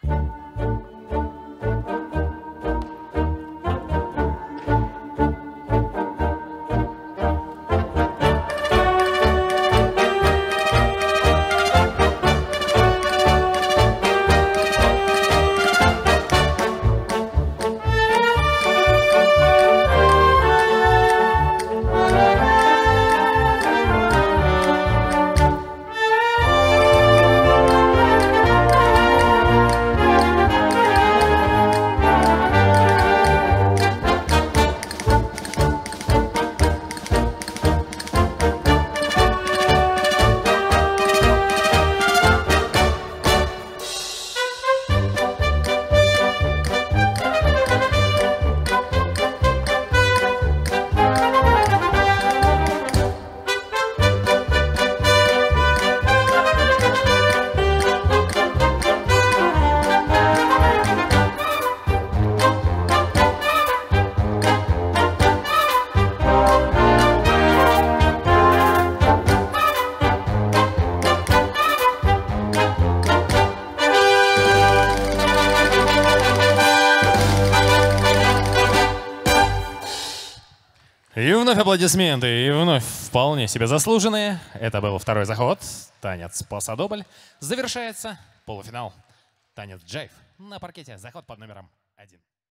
И вновь аплодисменты, и вновь вполне себе заслуженные. Это был второй заход. Танец пасадобль. Завершается полуфинал. Танец джайв на паркете. Заход под номером 1.